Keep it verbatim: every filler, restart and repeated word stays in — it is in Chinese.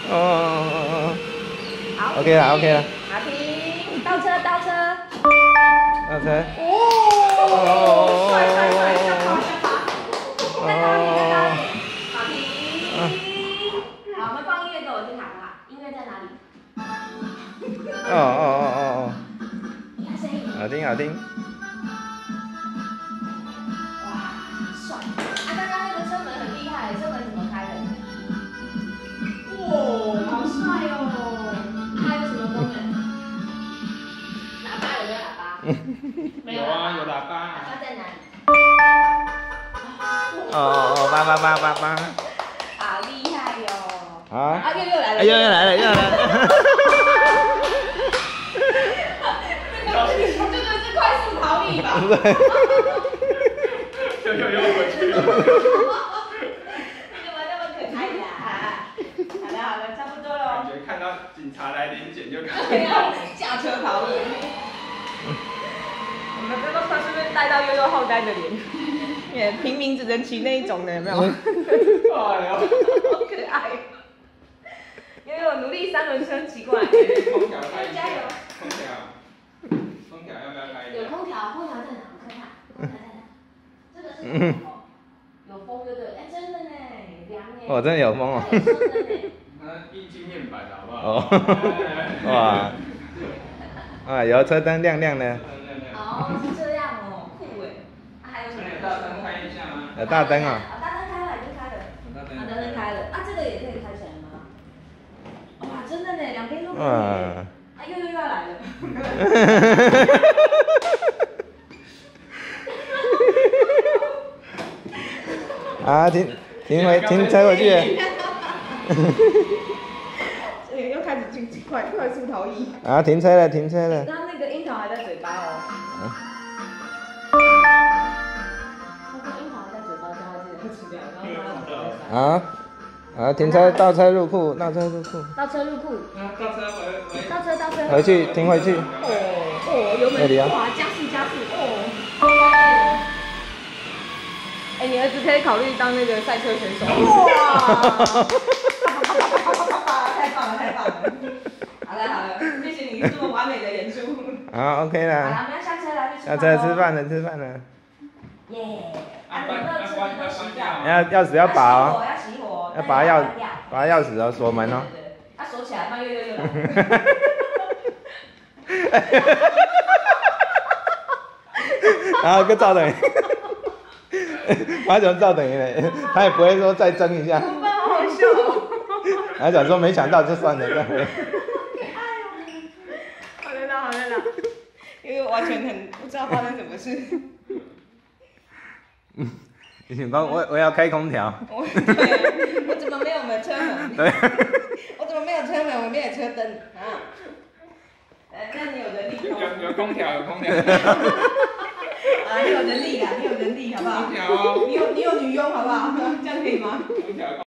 哦哦哦好 ，OK 了 OK 了。 好停，倒车倒车。 倒车。 哦， 哦帅帅帅，下跑下跑。再高一点再高一点。好停。好，我们放音乐给我听好不好？音乐在哪里？ 哦哦哦哦哦。 你看声音。 好听好听。 哇，帅！啊，刚刚那个车门很厉害，车门怎么开的？哇，好帅哦！它有什么功能？喇叭有没有喇叭？没有啊，有喇叭。喇叭在哪里？ 哦哦哦，叭叭叭叭叭。 好厉害哟！ 好。 啊，又又来了。 又又来了又来了。 这个是快速逃逸吧？ 又又又回去了。 你怎么那么可爱呀？好了好了，差不多了。 感觉看到警察来临检就开始下车逃逸。我们这个车是不是带到悠悠好呆的脸？也平民只能骑那一种的，有没有？哎呦，好可爱！悠悠努力三轮车骑过来。 空调开一下。 加油！ 空调。空调要不要开一下？ 有空调，空调在哪？我看看，空调在哪？这个是空调。有风对不对？哎，真的呢，凉哎。 哦，真的有风哦。 有风的呢。 那易经面板好不好？ 哦。哇。啊，有车灯亮亮的。 哦，是这样哦，酷哎。还有什么？ 有大灯开一下吗？ 有大灯啊。 大灯开了，已经开了。大灯开了。啊，这个也可以开起来吗？哇，真的呢，两边都可以。啊，又又要来了。 啊，停停回停车回去。 又开始进快快速逃逸。 啊，停车了，停车了。 刚刚那个樱桃还在嘴巴哦。刚刚樱桃还在嘴巴，叫他自己吃掉，然后他要嘴巴。 啊，啊，停车，倒车入库，倒车入库。 倒车入库。 倒车回回。 倒车倒车。 回去，停回去。 哦哦，油门哇，加速加速哦。哎，你儿子可以考虑当那个赛车选手。哇！太棒了太棒了！好了好了，谢谢你这么完美的演出。 好 OK 啦。 好了，我们要下车了，去吃饭。下车吃饭了，吃饭了。 耶！啊，有没有吃的都洗掉？ 要钥匙要拔哦。 要熄火。 要拔钥，拔钥匙哦，锁门哦。 对对对，要锁起来，不然又又又来。 然后个赵等于，他怎么赵等于呢？他也不会说再争一下。 好好笑哦。 他想说没想到就算了，这样。 可爱哦。好的啦好的啦，因为完全很不知道发生什么事。 嗯，你想讲我我要开空调。 我对，我怎么没有门车门？ 对。 我怎么没有车门？我没有车灯啊？哎，那你有能力吗？ 有有空调有空调。 啊，你有能力啦，你有能力好不好？ 空调哦。 你有你有女佣好不好？这样可以吗？ 空调。